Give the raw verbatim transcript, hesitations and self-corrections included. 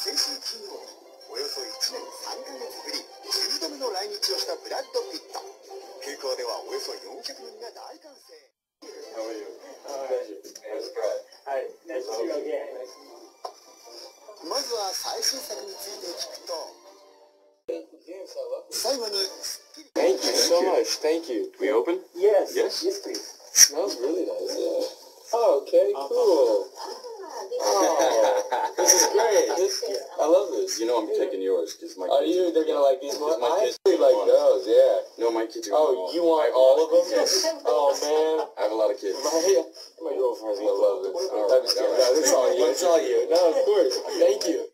先週金曜日、およそいちねんさんかげつぶり、じゅうどめの来日をしたブラッド・ピット。空港ではおよそよんひゃくにんが大歓声。 How are you? That's Brad. Hi, nice to see you again. まずは最新作について聞くと、最後に Thank you so much. Thank you. We open? Yes. Yes? Yes, please. Smells really nice. Yeah. Oh, okay, cool. Oh, this is great. This, I love this. You know I'm taking yours because my. Are you? They're gonna like these ones. I actually like those. Yeah. No, my kids are. Oh, you want all of them? Oh man. I have a lot of kids. My my girlfriend's gonna love this. All right. All right. No, this is all you. It's all you. No, of course. Thank you.